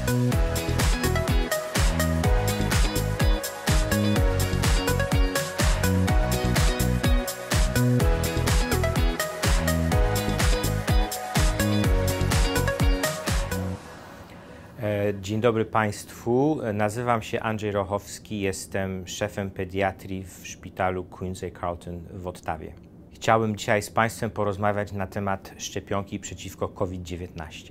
Dzień dobry Państwu, nazywam się Andrzej Rochowski, jestem szefem pediatrii w szpitalu Queen's Carleton w Ottawie. Chciałbym dzisiaj z Państwem porozmawiać na temat szczepionki przeciwko COVID-19.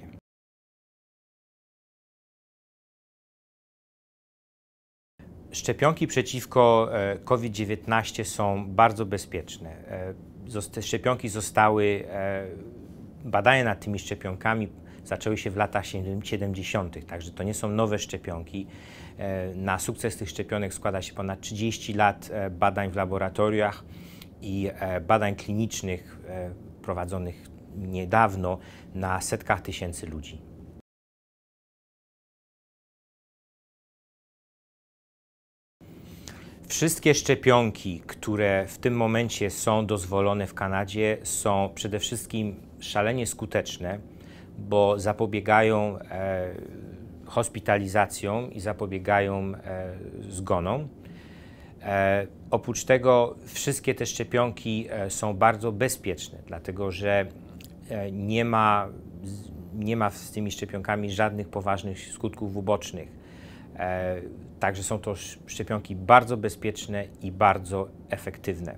Szczepionki przeciwko COVID-19 są bardzo bezpieczne. Szczepionki badania nad tymi szczepionkami zaczęły się w latach 70., także to nie są nowe szczepionki. Na sukces tych szczepionek składa się ponad 30 lat badań w laboratoriach i badań klinicznych prowadzonych niedawno na setkach tysięcy ludzi. Wszystkie szczepionki, które w tym momencie są dozwolone w Kanadzie, są przede wszystkim szalenie skuteczne, bo zapobiegają hospitalizacjom i zapobiegają zgonom. Oprócz tego wszystkie te szczepionki są bardzo bezpieczne, dlatego że nie ma z tymi szczepionkami żadnych poważnych skutków ubocznych. Także są to szczepionki bardzo bezpieczne i bardzo efektywne.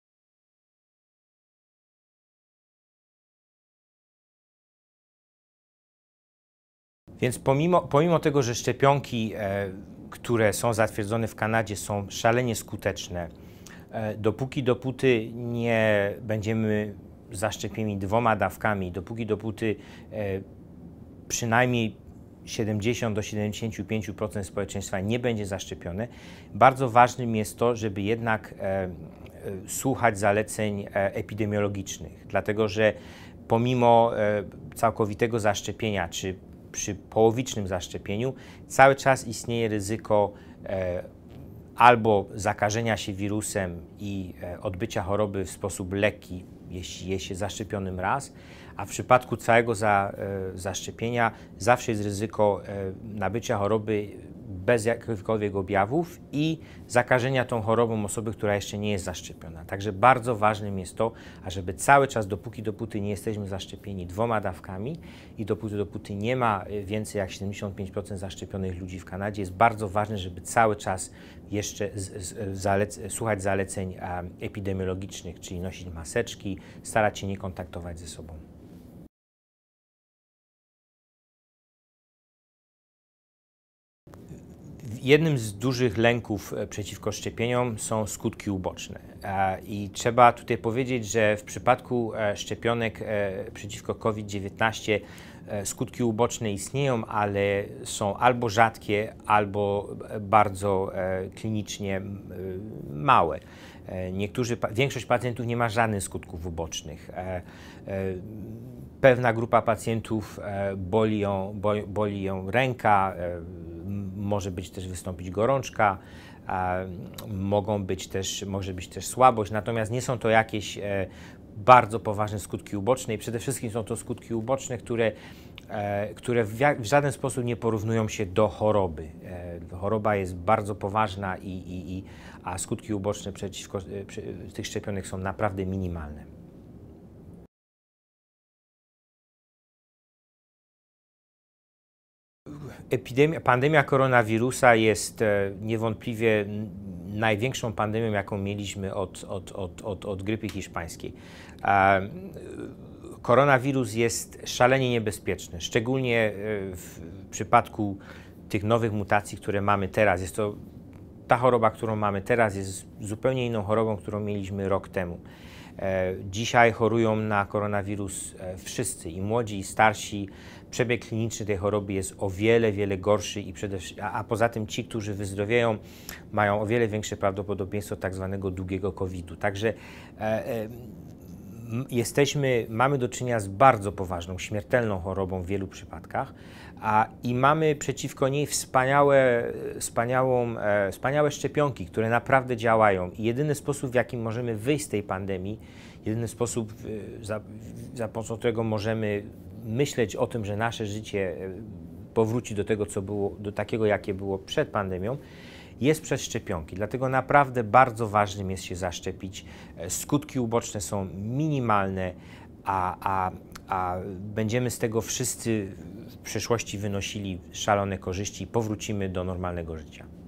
Więc pomimo tego, że szczepionki, które są zatwierdzone w Kanadzie, są szalenie skuteczne, dopóty nie będziemy zaszczepieni 2 dawkami, dopóty przynajmniej 70 do 75% społeczeństwa nie będzie zaszczepione, bardzo ważnym jest to, żeby jednak słuchać zaleceń epidemiologicznych, dlatego że pomimo całkowitego zaszczepienia czy przy połowicznym zaszczepieniu cały czas istnieje ryzyko albo zakażenia się wirusem i odbycia choroby w sposób lekki, jeśli jest się zaszczepionym raz, a w przypadku całego zaszczepienia zawsze jest ryzyko nabycia choroby bez jakichkolwiek objawów i zakażenia tą chorobą osoby, która jeszcze nie jest zaszczepiona. Także bardzo ważnym jest to, ażeby cały czas, dopóty nie jesteśmy zaszczepieni 2 dawkami i dopóty nie ma więcej jak 75% zaszczepionych ludzi w Kanadzie, jest bardzo ważne, żeby cały czas jeszcze słuchać zaleceń epidemiologicznych, czyli nosić maseczki, starać się nie kontaktować ze sobą. Jednym z dużych lęków przeciwko szczepieniom są skutki uboczne i trzeba tutaj powiedzieć, że w przypadku szczepionek przeciwko COVID-19 skutki uboczne istnieją, ale są albo rzadkie, albo bardzo klinicznie małe. Większość pacjentów nie ma żadnych skutków ubocznych. Pewna grupa pacjentów boli ją ręka, może też wystąpić gorączka, może być też słabość, natomiast nie są to jakieś bardzo poważne skutki uboczne i przede wszystkim są to skutki uboczne, które w żaden sposób nie porównują się do choroby. Choroba jest bardzo poważna, a skutki uboczne tych szczepionek są naprawdę minimalne. Pandemia koronawirusa jest niewątpliwie największą pandemią, jaką mieliśmy od grypy hiszpańskiej. Koronawirus jest szalenie niebezpieczny, szczególnie w przypadku tych nowych mutacji, które mamy teraz. Ta choroba, którą mamy teraz, jest zupełnie inną chorobą, którą mieliśmy rok temu. Dzisiaj chorują na koronawirus wszyscy, i młodzi, i starsi. Przebieg kliniczny tej choroby jest o wiele gorszy, a poza tym ci, którzy wyzdrowieją, mają o wiele większe prawdopodobieństwo tak zwanego długiego COVID-u. Także mamy do czynienia z bardzo poważną, śmiertelną chorobą w wielu przypadkach, i mamy przeciwko niej wspaniałe szczepionki, które naprawdę działają. I jedyny sposób, w jakim możemy wyjść z tej pandemii, jedyny sposób, za pomocą którego możemy myśleć o tym, że nasze życie powróci do tego, co było, do takiego, jakie było przed pandemią, jest przez szczepionki. Dlatego naprawdę bardzo ważnym jest się zaszczepić. Skutki uboczne są minimalne, a będziemy z tego wszyscy w przyszłości wynosili szalone korzyści i powrócimy do normalnego życia.